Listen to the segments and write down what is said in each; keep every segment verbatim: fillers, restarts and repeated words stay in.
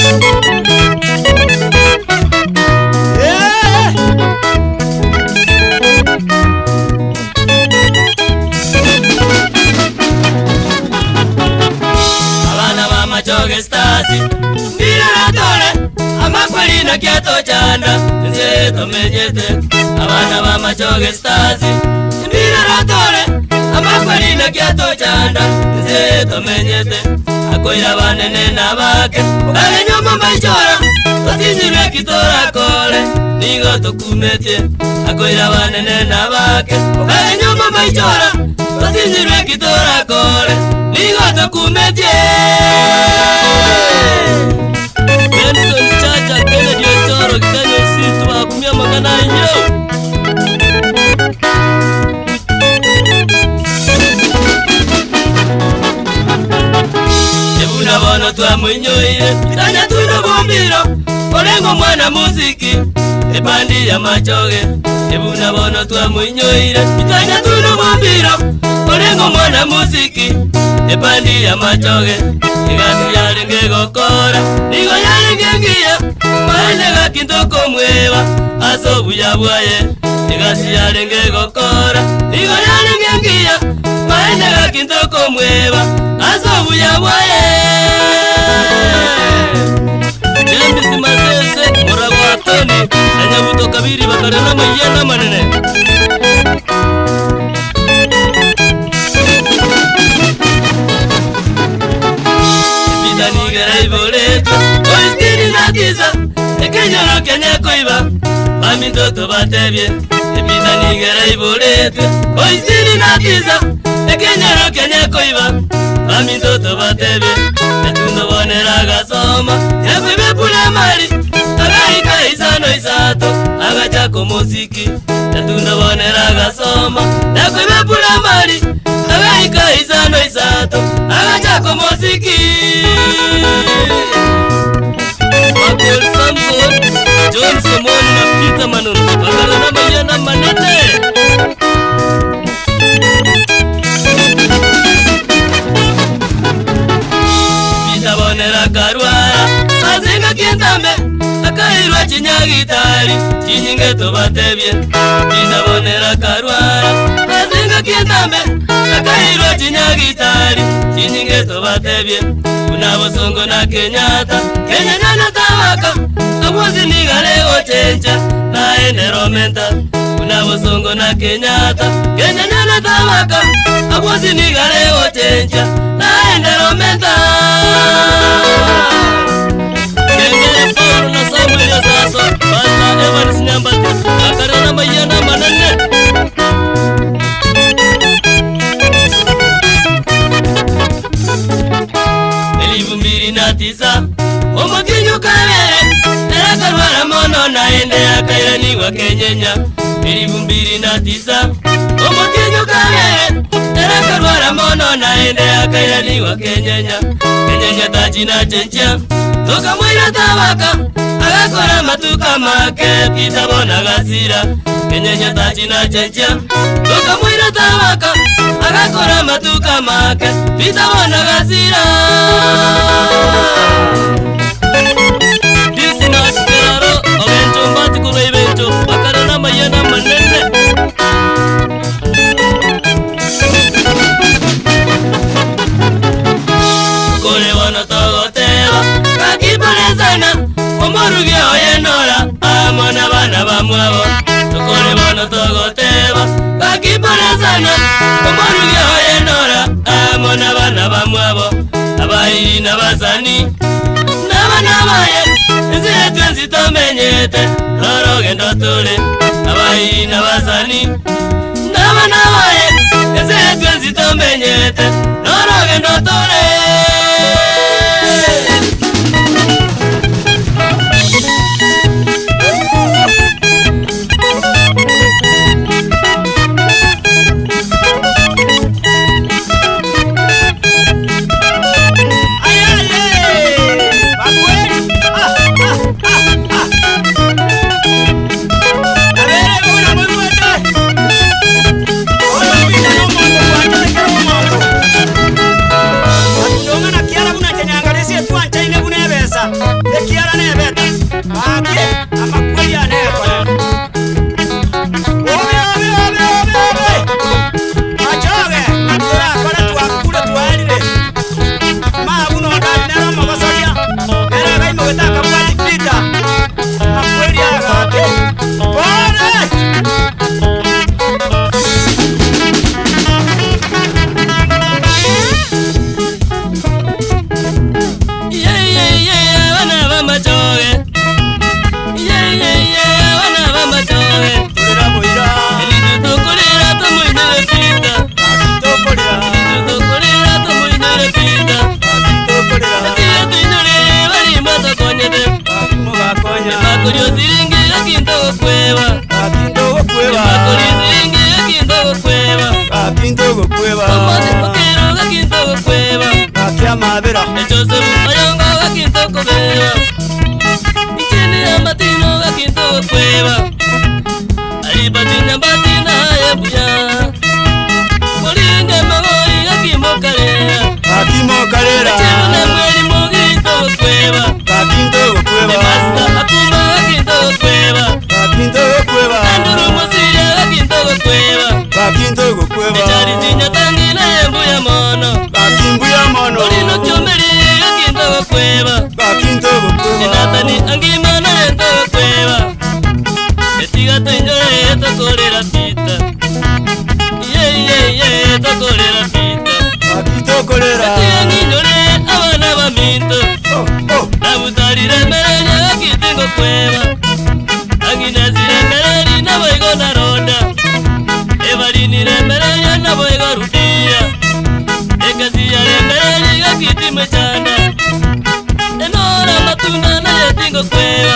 Machoge stasi Mbira na tole Amakweli na kiato chanda Nze tomenyete Abana ba machoge stasi Mbira na tole Amakweli na kiato chanda Nze tomenyete Akoira banene na bake Ukale nyoma maichora Tosinjime kitora kole Nigo tokumetie Akoira banene na bake Ukale nyoma maichora Tosinjime kitora kole Nigo tokumetie Benson Chacha kene dio choro kitanyo situ wakumia magana nyo Ebuna bono tuwa mwenyoire Kitanya tuno bombiro Olengo mwana muziki Ebandi ya machoge Ebuna bono tuwa mwenyoire Kitanya tuno bombiro Olengo mwana muziki Ebandi ya machoge Igasi yalenge gokora Nigo yalenge ngia Maende gakintoko mweba Asobu ya buaye Igasi yalenge gokora Nigo yalenge ngia Maende gakintoko mweba Asobu ya buaye James Masese Moragwa Tony Nanyabuto Kabiri Bakarana Mayena Manene Oistiri na giza Ekenyoro kenye koiba Mami toto batebye Epita nigera ibolete Oistiri na giza Ekenyoro kenye koiba Mami toto batebye Etundo bonera gasoma Yekwibe pule mari Agaika isano isato Agachako muziki Etundo bonera gasoma Yekwibe pule mari Agaika isano isato Agachako muziki Michael Samson, John Simon na Peter Manon Bakarana Mayena Manene Peter Bonera Karwara Azinga Kintambe Akairwa Chinyagitari Chinyinge Tobatebye Peter Bonera Karwara Azinga Kintambe Akairwa Chinyagitari Chinyinge Tobatebye Unabosongo na Kenyatta Kenya nyana tawaka Abuzi nigale ochencha Na ene romenta Unabosongo na Kenyatta Kenya nyana tawaka Abuzi nigale ochencha Na ene romenta Kengere Paul na Samuel ya Saso Basta Evans Nyambati Bakarana Mayena Manene Tisa Omo kinyu kavere Nera karwara mono na ende akaira niwa kenyenya Milivu mbiri na tisa Omo kinyu kavere Nera karwara mono na ende akaira niwa kenyenya Kenyenya tachi na chencha Toka mwira tawaka Agakora matuka make Pita bona gasira Kenyenya tachi na chencha Toka mwira tawaka Agakora matuka make Pita bona gasira Disi na speraro Ovento mbati kuno evento Bakarana Mayena Manene Kone wana togotewa Kakiparezana Omorugi oyenora Amona bana bamwabo Kone wana togotewa Kakiparezana Omorugi oyenora Amona bana bamwabo Abairi na bazani Naba nabaye Nzire twenzi tomenyete Loro gendo tule Abairi na bazani Naba nabaye Nzire twenzi tomenyete Loro gendo tule No Karera. Echo se ayongo gakinto kobeba. Ichini ya matino gakinto kweba. Ari batina batina ebuya. Molinga magori gakimo Karera. Gakimo Karera. Chimuna mweli moginto kweba. Gakinto kweba. Masta akuma gakinto kweba. Gakinto kweba. Anduru musiria gakinto kweba. Gakinto kweba. Echari zinya tangina embuya mono. Gakimbuya mono. Olino chomeri gakinto kweba. Gakinto kweba. Inatani angimana ento kweba. Etiga tenjore tokolera pita. Ye ye ye tokolera pita. Gakinto kolera. Etiga nginyore abana baminto. Oh oh. Nabutarire merenya gakinto kweba. Anginazire mereri naboigo naronda. Evarinire merenya naboigo rudia. Ekasiya mereri gakiti mechanda. Enora matunda na yetingo kweba.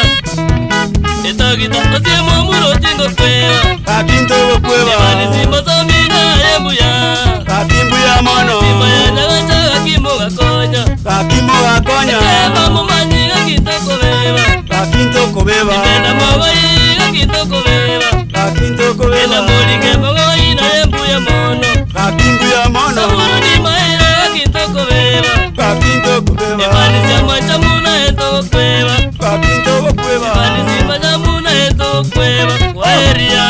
Etagita osiemo muro tingo kweba. Gakinto kweba. Evani simbo somina embuya. Gakimbuya mono. Simbo ya nagacha gakimo gakonya. Gakimo gakonya. Eva mumanyi gakinto kobeba. Gakinto kobeba. Ena mawai gakinto kobeba. Gakinto kobeba. Ena mulinge mawai na embuya mono. Gakimbuya mono. Saburu ni maira gakinto kobeba. Gakinto kobeba. Evani chama chamuna ento kweba. Gakinto kweba. Evani simba chamuna ento kweba. Waeria.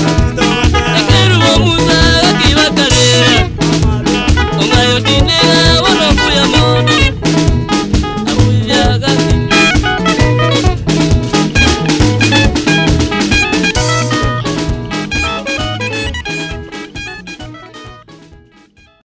Dinero